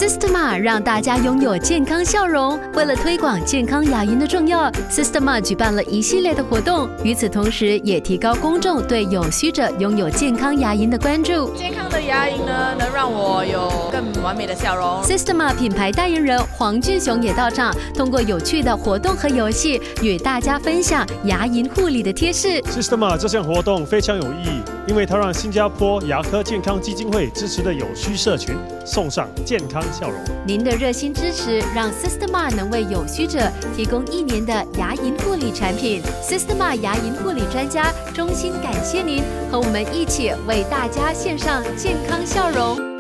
Systema 让大家拥有健康笑容。为了推广健康牙龈的重要 ，Systema 举办了一系列的活动。与此同时，也提高公众对有需者拥有健康牙龈的关注。 健康的牙龈呢，能让我有更完美的笑容。 Systema 品牌代言人黄俊雄也到场，通过有趣的活动和游戏，与大家分享牙龈护理的贴士。 Systema 这项活动非常有意义，因为它让新加坡牙科健康基金会支持的有需社群送上健康笑容。 您的热心支持，让 Systema 能为有需者提供1年的牙龈护理产品。Systema 牙龈护理专家衷心感谢您，和我们一起为大家献上健康笑容。